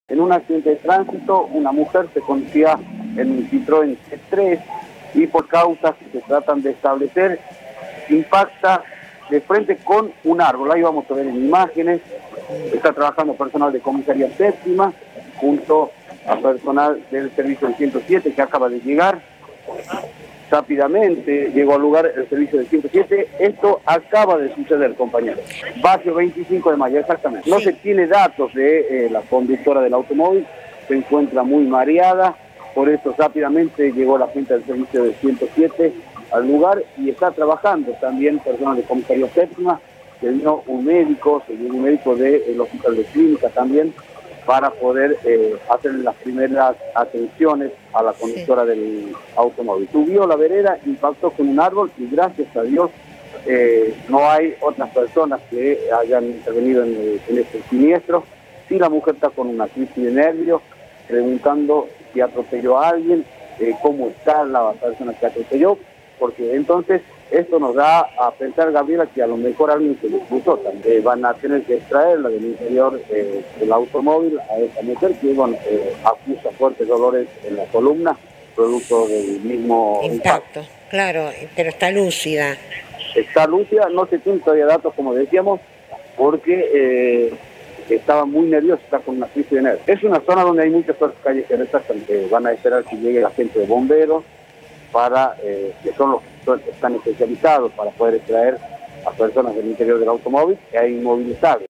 En un accidente de tránsito, una mujer se conducía en un Citroën C3 y por causas que se tratan de establecer, impacta de frente con un árbol. Ahí vamos a ver en imágenes. Está trabajando personal de comisaría séptima junto a personal del servicio del 107 que acaba de llegar. Rápidamente llegó al lugar el servicio del 107. Esto acaba de suceder, compañeros. Barrio 25 de Mayo, exactamente. No se tiene datos de la conductora del automóvil, se encuentra muy mareada, por eso rápidamente llegó la gente del servicio del 107 al lugar y está trabajando también personal de comisaría séptima. Se vino un médico del hospital de clínica también, para poder hacer las primeras atenciones a la conductora del automóvil. Subió la vereda, impactó con un árbol y gracias a Dios no hay otras personas que hayan intervenido en este siniestro. Sí, la mujer está con una crisis de nervios, preguntando si atropelló a alguien, cómo está la persona que atropelló, porque entonces esto nos da a pensar, Gabriela, que a lo mejor alguien se le cruzó también. Van a tener que extraerla del interior del automóvil a esta mujer que acusa fuertes dolores en la columna, producto del mismo impacto. Claro, pero está lúcida. Está lúcida, no se tiene todavía datos, como decíamos, porque estaba muy nerviosa, está con una crisis de nervios. Es una zona donde hay muchas fuerzas callejeras, van a esperar que llegue la gente de bomberos, que son los que están especializados para poder extraer a personas del interior del automóvil que hay inmovilizados.